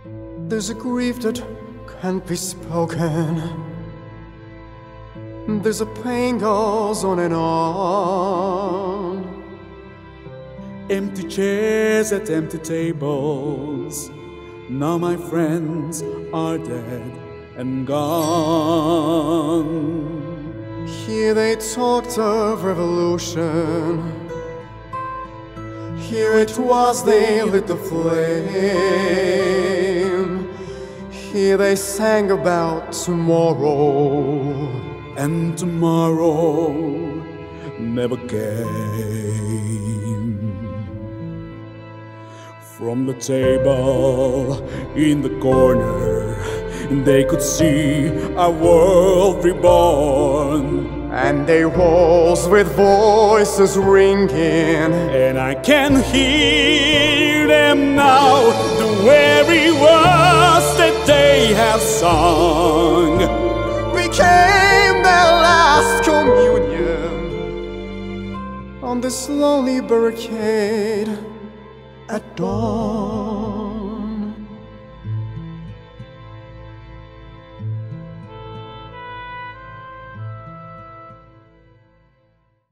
There's a grief that can't be spoken. There's a pain goes on and on. Empty chairs at empty tables. Now my friends are dead and gone. Here they talked of revolution. Here it was they lit the flame. Here they sang about tomorrow. And tomorrow never came. From the table in the corner, they could see a world reborn. And they rose with voices ringing, and I can hear them now, the very words that they have sung became their last communion on this lonely barricade at dawn.